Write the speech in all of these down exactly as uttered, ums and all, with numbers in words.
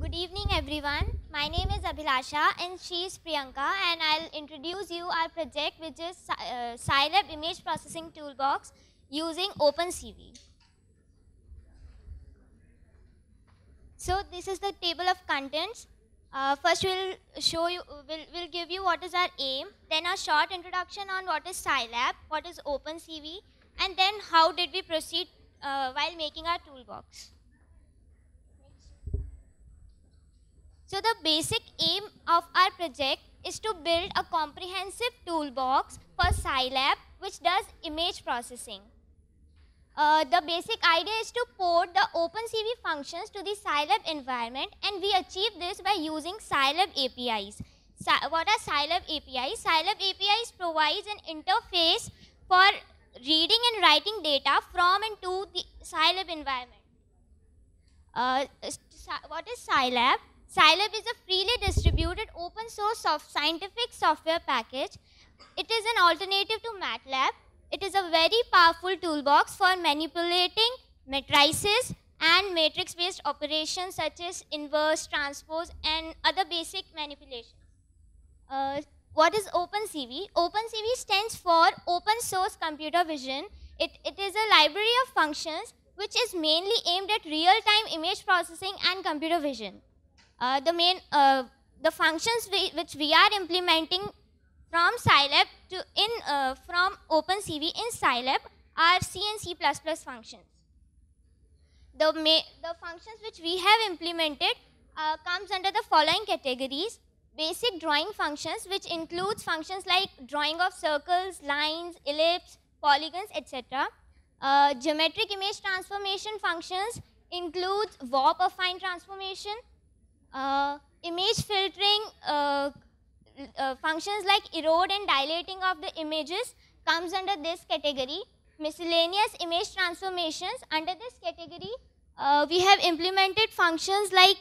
Good evening everyone. My name is Abhilasha and she is Priyanka, and I'll introduce you our project, which is uh, Scilab Image Processing Toolbox using OpenCV. So this is the table of contents. Uh, first we'll show you, we'll, we'll give you what is our aim, then a short introduction on what is Scilab, what is OpenCV, and then how did we proceed uh, while making our toolbox. So the basic aim of our project is to build a comprehensive toolbox for Scilab which does image processing. Uh, the basic idea is to port the OpenCV functions to the Scilab environment, and we achieve this by using Scilab A P Is. Sci what are Scilab A P Is? Scilab A P Is provides an interface for reading and writing data from and to the Scilab environment. Uh, what is Scilab? Scilab is a freely distributed open source soft scientific software package. It is an alternative to MATLAB. It is a very powerful toolbox for manipulating matrices and matrix-based operations such as inverse, transpose, and other basic manipulations. Uh, what is OpenCV? OpenCV stands for Open Source Computer Vision. It, it is a library of functions which is mainly aimed at real-time image processing and computer vision. Uh, the main, uh, the functions we, which we are implementing from Scilab to in uh, from OpenCV in Scilab are C and C plus plus functions. The the functions which we have implemented uh, comes under the following categories: basic drawing functions, which includes functions like drawing of circles, lines, ellipse, polygons, et cetera. Uh, geometric image transformation functions includes warp affine transformation. Uh, image filtering uh, uh, functions like erode and dilating of the images comes under this category. Miscellaneous image transformations, under this category uh, we have implemented functions like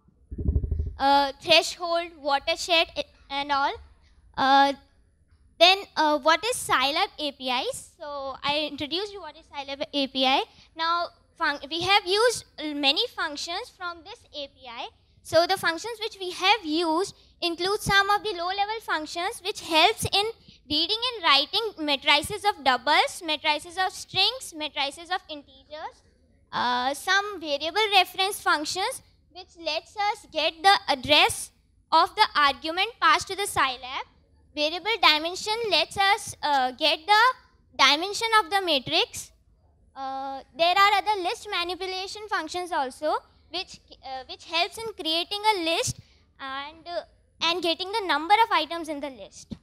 uh, threshold, watershed, and all. Uh, then uh, what is Scilab A P Is? So I introduced you what is Scilab A P I. Now we have used many functions from this A P I. So the functions which we have used include some of the low-level functions which helps in reading and writing matrices of doubles, matrices of strings, matrices of integers, uh, some variable reference functions which lets us get the address of the argument passed to the Scilab. Variable dimension lets us uh, get the dimension of the matrix. Uh, there are other list manipulation functions also, which uh, which helps in creating a list and uh, and getting the number of items in the list.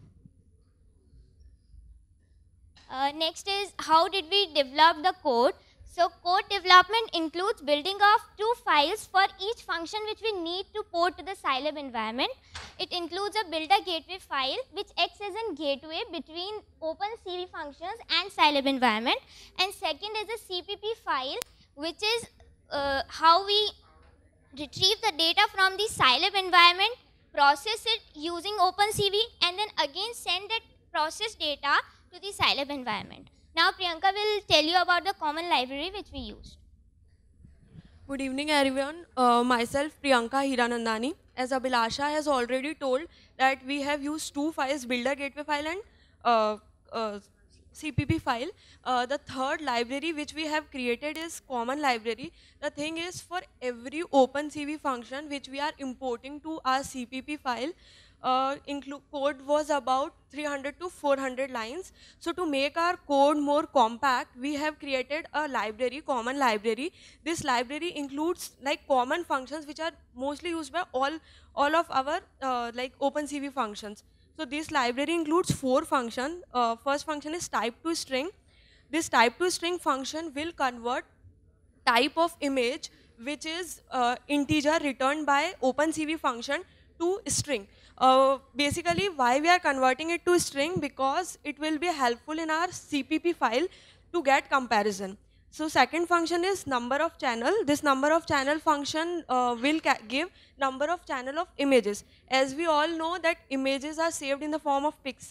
Uh, next is how did we develop the code. So code development includes building of two files for each function which we need to port to the Scilab environment. It includes a builder gateway file which acts as a gateway between OpenCV functions and Scilab environment, and second is a C P P file which is Uh, how we retrieve the data from the Scilab environment, process it using OpenCV, and then again send that processed data to the Scilab environment. Now Priyanka will tell you about the common library which we used. Good evening everyone. Uh, myself Priyanka Hiranandani. As Abhilasha has already told that we have used two files, builder gateway file and uh, uh, C P P file. Uh, the third library which we have created is common library. The thing is, for every OpenCV function which we are importing to our C P P file, uh, include code was about three hundred to four hundred lines. So to make our code more compact, we have created a library, common library. This library includes like common functions which are mostly used by all, all of our uh, like OpenCV functions. So this library includes four functions. Uh, first function is type to string. This type to string function will convert type of image which is uh, integer returned by OpenCV function to string. Uh, basically, why we are converting it to string? Because it will be helpful in our C P P file to get comparison. So second function is number of channel. This number of channel function uh, will give number of channel of images. As we all know that images are saved in the form of pixel,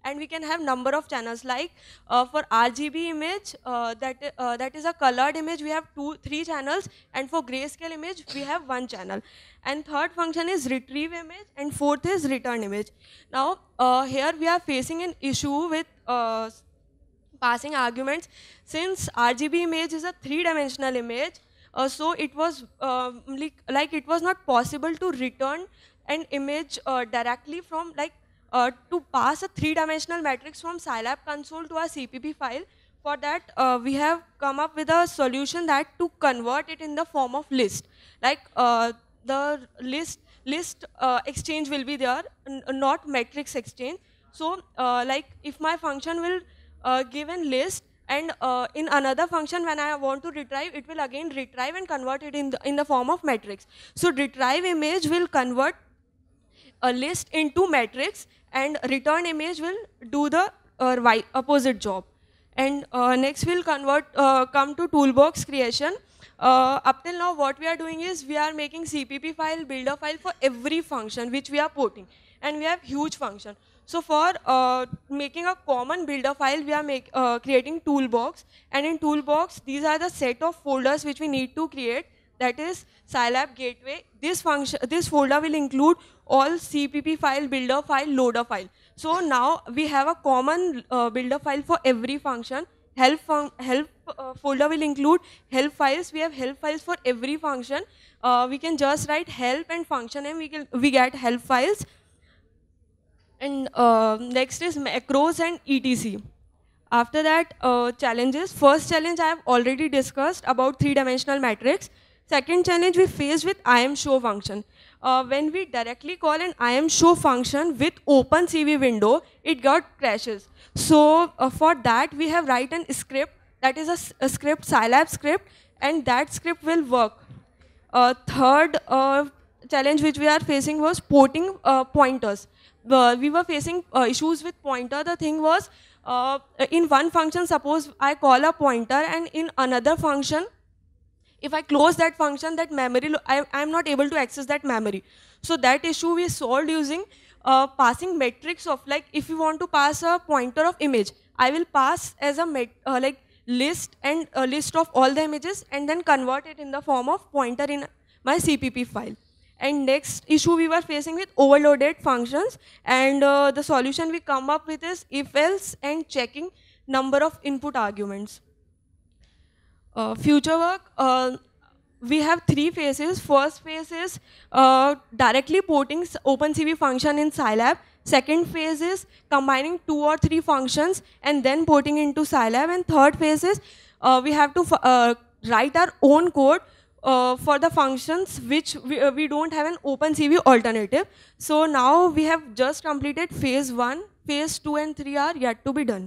and we can have number of channels. Like uh, for R G B image, uh, that uh, that is a colored image, we have two, three channels, and for grayscale image, we have one channel. And third function is retrieve image, and fourth is return image. Now uh, here we are facing an issue with uh, passing arguments. Since R G B image is a three-dimensional image, uh, so it was uh, like, like it was not possible to return an image uh, directly from like uh, to pass a three-dimensional matrix from Scilab console to a C P P file. For that, uh, we have come up with a solution that to convert it in the form of list. Like uh, the list list uh, exchange will be there, not matrix exchange. So uh, like if my function will uh, give a list, and uh, in another function when I want to retrieve, it will again retrieve and convert it in the, in the form of matrix. So retrieve image will convert a list into matrix, and return image will do the uh, y opposite job. And uh, next we'll convert, uh, come to toolbox creation. Uh, up till now what we are doing is we are making C P P file, builder file for every function which we are porting, and we have huge function. So for uh, making a common builder file, we are make, uh, creating toolbox, and in toolbox these are the set of folders which we need to create. That is Scilab gateway. This function, this folder will include all C P P file, builder file, loader file. So now we have a common uh, builder file for every function. Help, fun help uh, folder will include help files. We have help files for every function. Uh, we can just write help and function, and we can we get help files. And uh, next is macros and E T C. After that, uh, challenges. First challenge I have already discussed about three-dimensional matrix. Second challenge we faced with IMShow function. Uh, when we directly call an IMShow function with open C V window, it got crashes. So uh, for that we have written a script, that is a, a script, Scilab script, and that script will work. Uh, third uh, challenge which we are facing was porting uh, pointers. Uh, we were facing uh, issues with pointer. The thing was, uh, in one function, suppose I call a pointer, and in another function, if I close that function, that memory, I am not able to access that memory. So that issue we solved using uh, passing matrix of, like if you want to pass a pointer of image, I will pass as a met, uh, like list and a list of all the images, and then convert it in the form of pointer in my C P P file. And next issue we were facing with overloaded functions, and uh, the solution we come up with is if else and checking number of input arguments. Uh, future work, uh, we have three phases. First phase is uh, directly porting OpenCV function in Scilab. Second phase is combining two or three functions and then porting into Scilab. And third phase is uh, we have to uh, write our own code Uh, for the functions which we, uh, we don't have an OpenCV alternative. So now we have just completed phase one, phase two and three are yet to be done.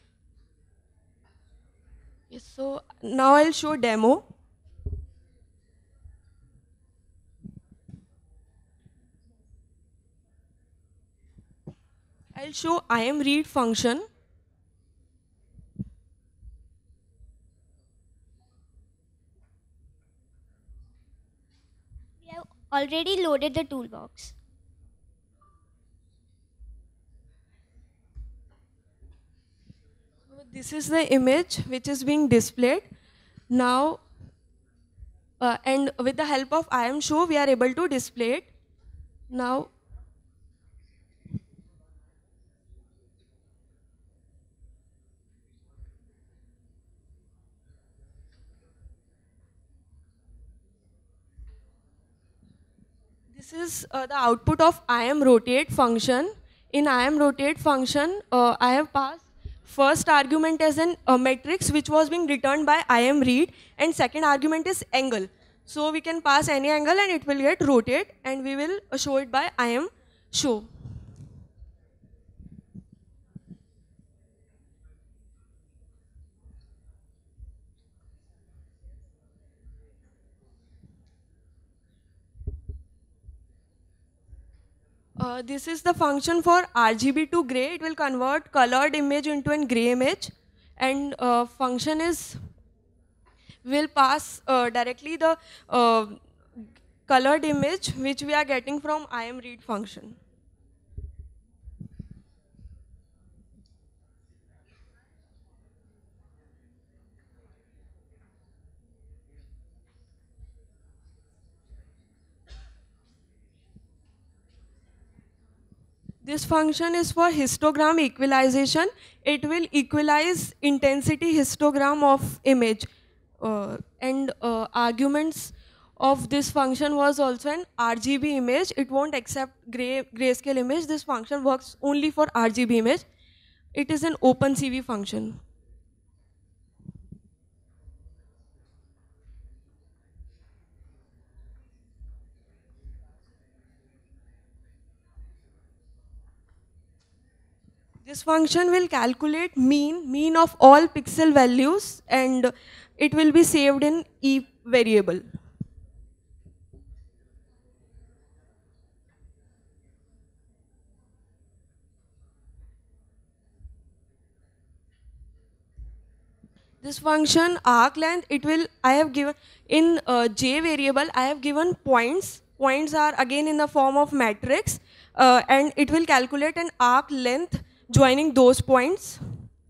Yes, so now I'll show demo. I'll show imread function. Already loaded the toolbox. So this is the image which is being displayed now, uh, and with the help of IMShow we are able to display it now. This is uh, the output of imRotate function. In imRotate function, uh, I have passed first argument as an uh, matrix which was being returned by imread, and second argument is angle. So we can pass any angle and it will get rotate, and we will uh, show it by imShow. Uh, this is the function for R G B to gray. It will convert colored image into a gray image, and uh, function is will pass uh, directly the uh, colored image which we are getting from imread function. This function is for histogram equalization. It will equalize intensity histogram of image. Uh, and uh, arguments of this function was also an R G B image. It won't accept gray grayscale image. This function works only for R G B image. It is an OpenCV function. This function will calculate mean, mean of all pixel values, and it will be saved in E variable. This function arc length, it will, I have given, in uh, J variable, I have given points. Points are again in the form of matrix, uh, and it will calculate an arc length joining those points.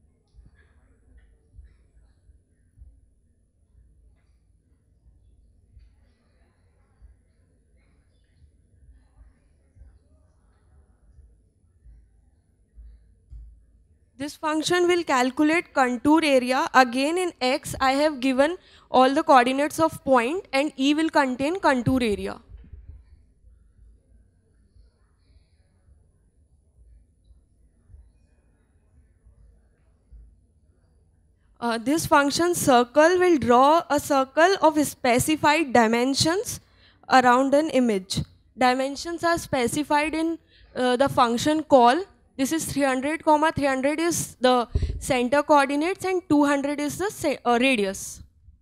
This function will calculate contour area. Again in X, I have given all the coordinates of point, and E will contain contour area. Uh, this function circle will draw a circle of specified dimensions around an image. Dimensions are specified in uh, the function call. This is three hundred, comma three hundred is the center coordinates, and two hundred is the uh, radius.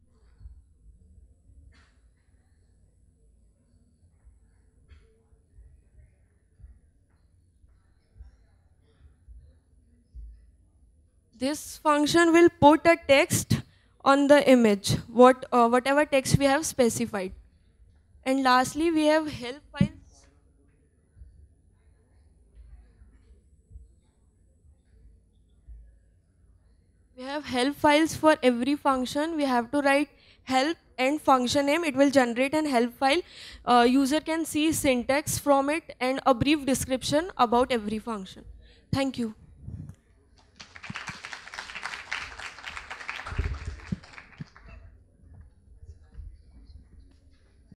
This function will put a text on the image, what, uh, whatever text we have specified. And lastly, we have help files. We have help files for every function. We have to write help and function name. It will generate an help file. Uh, user can see syntax from it and a brief description about every function. Thank you.